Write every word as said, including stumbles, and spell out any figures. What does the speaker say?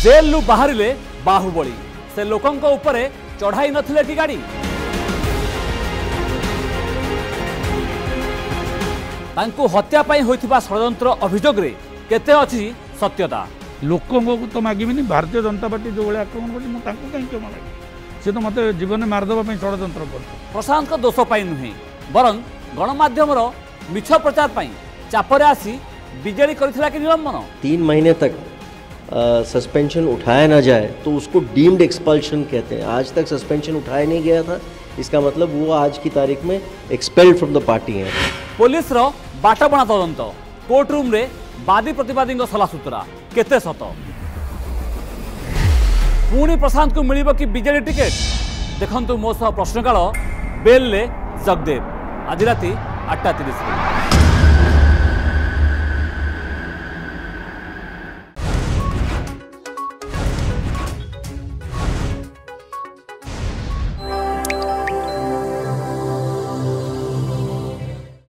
Jail बाहरिले Baahubali से लोकंक उपरे चढ़ाई नथिले कि गाड़ी तांको हत्या पाई होइथिबा षड्यंत्र अभियोग रे केते अछि सत्यता लोकों को तो मागिबिनी भारतीय जनता पार्टी जो भाई आक्रमण कर क्षमा लगे सी तो मत जीवन में मारदेवा षड्यंत्र कर प्रशांत को दोष पाई नुहे बरं गणमाध्यम मिछ प्रचार पाई चापरे आसी बीजेडी करथिला कि निलंबन तीन महीने तक सस्पेंशन उठाया ना जाए तो उसको डीम्ड एक्सपल्शन कहते हैं। आज तक सस्पेंशन उठाया नहीं गया था, इसका मतलब वो आज की तारीख में एक्सपेल्ड फ्रॉम द पार्टी है। पुलिस रो बाटबणा तदंत कोर्ट रूम रे बादी प्रतिवादी सलासूतरा केते सत पुणी प्रशांत को मिलिबो कि बीजेडी टिकेट देखंतु मो सह प्रश्नकाल बेल ले जगदेव आज राति आठटा तीस।